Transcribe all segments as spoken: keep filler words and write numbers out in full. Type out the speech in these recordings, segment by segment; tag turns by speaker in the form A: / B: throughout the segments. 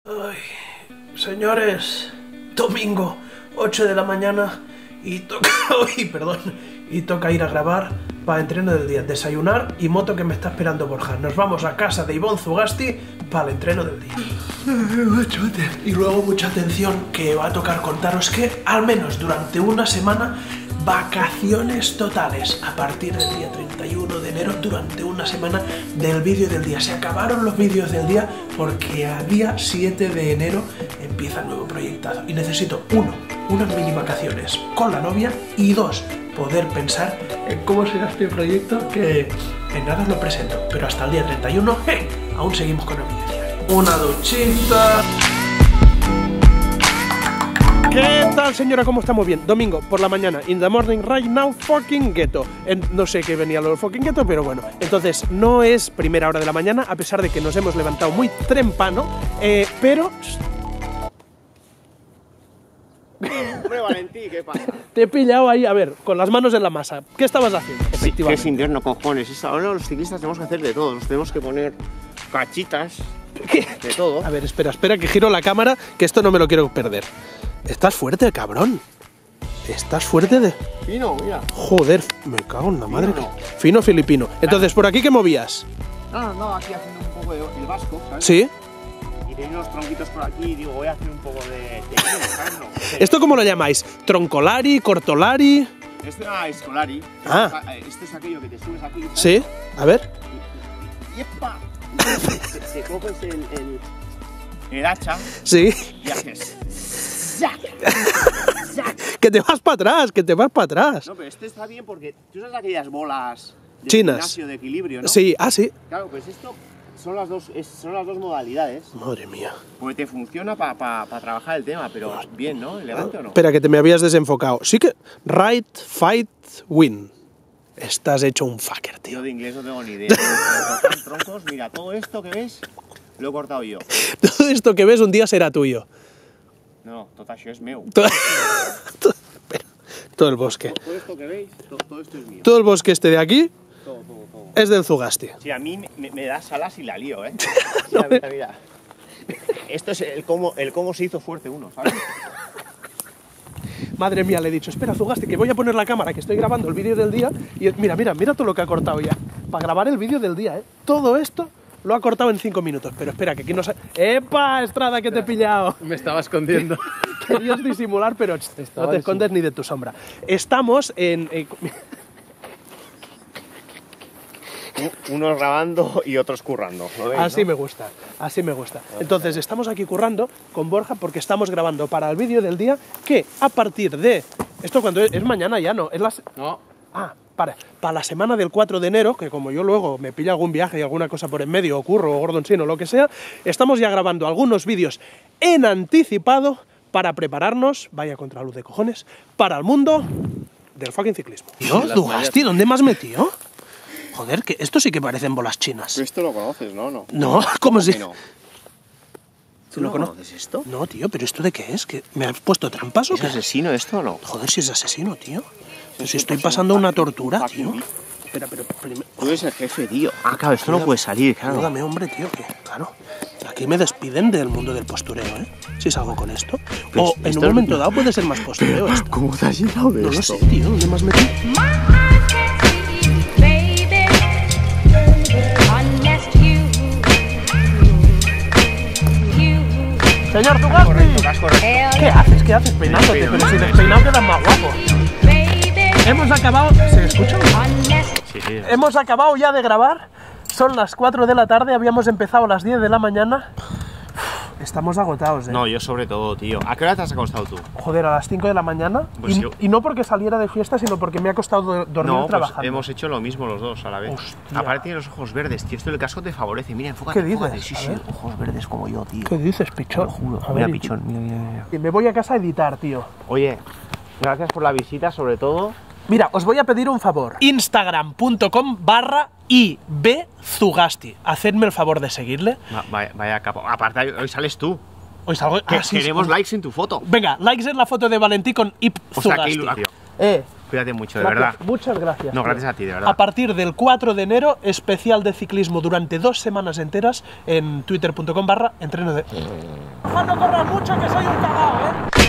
A: Ay, señores, domingo, ocho de la mañana y toca, uy, perdón, y toca ir a grabar para entreno del día, desayunar y moto que me está esperando Borja. Nos vamos a casa de Ivonne Zugasti para el entreno del día. Y luego mucha atención que va a tocar contaros que al menos durante una semana vacaciones totales a partir del día treinta y uno de enero durante una semana del vídeo del día. Se acabaron los vídeos del día porque a día siete de enero empieza el nuevo proyectado y necesito uno, unas mini vacaciones con la novia y dos, poder pensar en cómo será este proyecto que en nada os lo presento, pero hasta el día treinta y uno, hey, aún seguimos con el vídeo diario. Una duchita. ¿Qué tal, señora? ¿Cómo estamos? Bien. Domingo por la mañana, in the morning, right now, fucking ghetto. En, no sé qué venía lo del fucking ghetto, pero bueno. Entonces, no es primera hora de la mañana, a pesar de que nos hemos levantado muy temprano, eh, pero...
B: Hombre, Valentí, ¿qué pasa?
A: Te he pillado ahí, a ver, con las manos en la masa. ¿Qué estabas haciendo?
B: Sí,
A: Efectivamente.
B: que es invierno, cojones. Es ahora los ciclistas tenemos que hacer de todo. Nos tenemos que poner cachitas,
A: ¿Qué?
B: de todo.
A: A ver, espera, espera, que giro la cámara, que esto no me lo quiero perder. Estás fuerte, cabrón. Estás fuerte de...
B: Fino, mira.
A: Joder, me cago en la madre.
B: Fino.
A: Fino filipino. Entonces, ¿por aquí qué movías?
B: No, no, aquí haciendo un poco de el vasco, ¿sabes?
A: ¿Sí?
B: Y tenía unos tronquitos por aquí y digo, voy a hacer un poco de... de ¿sabes? No.
A: ¿Esto cómo lo llamáis? ¿Troncolari? ¿Cortolari?
B: Este era escolari.
A: Ah.
B: Esto es aquello que te subes aquí, ¿sabes?
A: ¿Sí? A ver.
B: Y, y ¡epa! Te, te coges el, el, el hacha
A: Sí.
B: y haces... ¡zac! ¡zac!
A: Que te vas para atrás, que te vas para atrás.
B: No, pero este está bien porque tú sabes aquellas bolas de
A: Chinas.
B: gimnasio de equilibrio, ¿no?
A: Sí, ah, sí.
B: Claro, pues esto son las dos, es- son las dos modalidades.
A: Madre mía.
B: Porque te funciona para pa, pa trabajar el tema, pero bien, ¿no? ¿Elegante o no?
A: Espera, que te me habías desenfocado. Sí que... Right, fight, win. Estás hecho un fucker,
B: Yo
A: tío.
B: de inglés no tengo ni idea. Pero cortar troncos, mira, todo esto que ves, lo he cortado yo.
A: Todo esto que ves un día será tuyo.
B: No, total, això és meu.
A: Todo, todo- espera, todo el bosque.
B: Todo esto que veis, todo, todo esto es mío.
A: Todo el bosque este de aquí
B: Todo, todo, todo.
A: es del Zugasti.
B: Sí, a mí me, me- me das alas y la lío, ¿eh? Mira, mira, mira. Esto es el cómo, el cómo se hizo fuerte uno, ¿sabes?
A: Madre mía, le he dicho, espera, Zugasti, que voy a poner la cámara, que estoy grabando el vídeo del día. Y mira, mira, mira todo lo que ha cortado ya. Para grabar el vídeo del día, ¿eh? Todo esto lo ha cortado en cinco minutos. Pero espera, que aquí no se... ¡Epa, Estrada, que te he pillado!
C: Me estaba escondiendo.
A: Querías disimular, pero ch, no
C: Estaba
A: te escondes ni de tu sombra. Estamos en... en-
B: Unos grabando y otros currando. ¿lo veis,
A: Así
B: no?
A: me gusta, así me gusta. Entonces, estamos aquí currando con Borja porque estamos grabando para el vídeo del día que a partir de... Esto cuando es, es mañana ya, ¿no? Es las...
C: No,
A: Ah, para, para la semana del cuatro de enero, que como yo luego me pilla algún viaje y alguna cosa por en medio, o curro, o Gordon Sin, o lo que sea, estamos ya grabando algunos vídeos en anticipado para prepararnos, vaya contraluz de cojones, para el mundo del fucking ciclismo. Tío,
C: Las
A: Zugasti, ¿dónde me has metido? Joder, que esto sí que parecen bolas chinas.
B: Tú esto lo conoces, ¿no? No.
A: No, como si...
B: Que no.
A: ¿Tú lo conoces?
B: conoces esto?
A: No, tío, pero ¿esto de qué es? ¿Que ¿Me has puesto trampas o
B: ¿Es
A: qué?
B: asesino esto o no?
A: Joder, si es asesino, tío. Pero si estoy pasando una tortura, tío. Espera, pero primero...
B: Tú eres el jefe, tío. Ah, claro, esto no puede salir, claro.
A: Ayúdame, hombre, tío, que, claro, aquí me despiden del mundo del postureo, ¿eh? Si salgo con esto.
B: Pues
A: O en
B: esto
A: un
B: es-
A: momento dado puede ser más postureo esto.
B: ¿Cómo te has llegado de
A: No lo
B: esto?
A: sé, tío, ¿dónde me has metido? Señor Zugasti, ¿qué haces? ¿Qué haces peinándote? Pero si despeinado quedas más guapo. Hemos acabado... ¿Se escucha?
B: Sí, sí.
A: Hemos acabado ya de grabar. Son las cuatro de la tarde, habíamos empezado a las diez de la mañana. Estamos agotados, ¿eh?
B: No, yo sobre todo, tío. ¿A qué hora te has acostado tú?
A: Joder, a las cinco de la mañana.
B: Pues
A: y,
B: yo-
A: y no porque saliera de fiesta, sino porque me ha costado do- dormir
B: No, pues
A: trabajando.
B: hemos hecho lo mismo los dos a la vez.
A: Hostia.
B: Aparte tiene los ojos verdes, tío. Esto del casco te favorece. Mira, enfócate.
A: ¿Qué dices?
B: enfócate. Sí,
A: A
B: sí,
A: ver.
B: ojos verdes como yo, tío.
A: ¿Qué dices,
B: Te
A: pichón?
B: lo juro.
A: A
B: Mira,
A: ver, y-
B: pichón. Mira, mira, mira.
A: y me voy a casa a editar, tío.
B: Oye, gracias por la visita, sobre todo.
A: Mira, os voy a pedir un favor. Instagram punto com barra ibzugasti. Hacedme el favor de seguirle.
B: Va- Vaya, vaya capo. Aparte, hoy sales tú.
A: Hoy salgo...
B: Que
A: ah, sí,
B: queremos
A: sí.
B: likes en tu foto.
A: Venga, likes en la foto de Valentí con
B: O sea, qué
A: ibzugasti.
B: ilusión.
A: Eh,
B: Cuídate mucho, de
A: Gracias,
B: verdad.
A: muchas gracias.
B: No,
A: tío.
B: gracias a ti, de verdad.
A: A partir del cuatro de enero, especial de ciclismo durante dos semanas enteras en twitter punto com barra entreno de... Ojalá no corras mucho, que soy un cagao, ¿eh?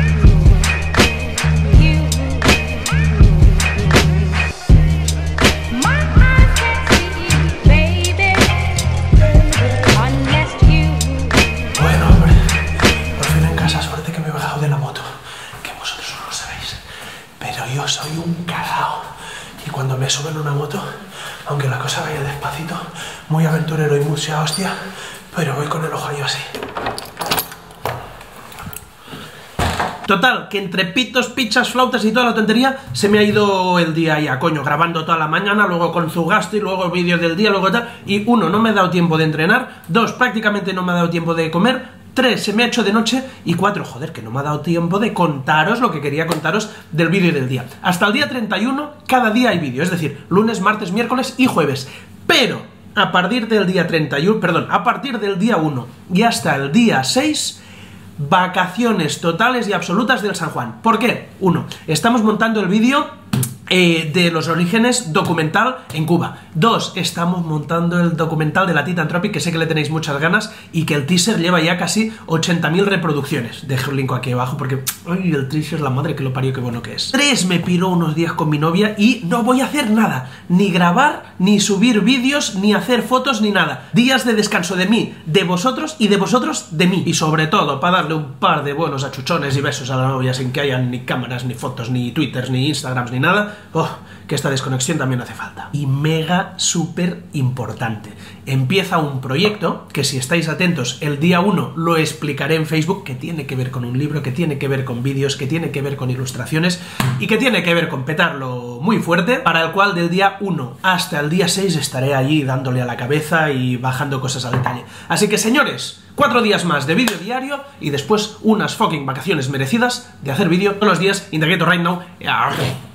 A: Bueno, hombre, por fin en casa, suerte que me he bajado de la moto. Que vosotros no lo sabéis, pero yo soy un cagao. Y cuando me suben una moto, aunque la cosa vaya despacito, muy aventurero y mucha hostia, pero voy con el ojo ahí así. Total, que entre pitos, pichas, flautas y toda la tontería, se me ha ido el día ya, coño, grabando toda la mañana, luego con Zugasto y luego vídeos del día, luego tal, y uno, no me he dado tiempo de entrenar, dos, prácticamente no me ha dado tiempo de comer, tres, se me ha hecho de noche, y cuatro, joder, que no me ha dado tiempo de contaros lo que quería contaros del vídeo del día. Hasta el día treinta y uno, cada día hay vídeo, es decir, lunes, martes, miércoles y jueves, pero a partir del día treinta y uno, perdón, a partir del día uno y hasta el día seis... vacaciones totales y absolutas del San Juan. ¿Por qué? Uno, estamos montando el vídeo eh, de los orígenes documental en Cuba. Dos, estamos montando el documental de la Titan Tropic, que sé que le tenéis muchas ganas y que el teaser lleva ya casi ochenta mil reproducciones. Dejo el link aquí abajo porque... ¡Ay, el teaser, la madre que lo parió, qué bueno que es! Tres, me piro unos días con mi novia y no voy a hacer nada. Ni grabar, ni subir vídeos, ni hacer fotos, ni nada. Días de descanso de mí, de vosotros y de vosotros de mí. Y sobre todo, para darle un par de buenos achuchones y besos a la novia sin que hayan ni cámaras, ni fotos, ni twitters, ni instagrams, ni nada. ¡Oh! Que esta desconexión también hace falta. Y mega súper importante. Empieza un proyecto que, si estáis atentos, el día uno lo explicaré en Facebook, que tiene que ver con un libro, que tiene que ver con vídeos, que tiene que ver con ilustraciones y que tiene que ver con petarlo muy fuerte, para el cual del día uno hasta el día seis estaré allí dándole a la cabeza y bajando cosas al detalle. Así que, señores, cuatro días más de vídeo diario y después unas fucking vacaciones merecidas de hacer vídeo todos los días in the ghetto right now.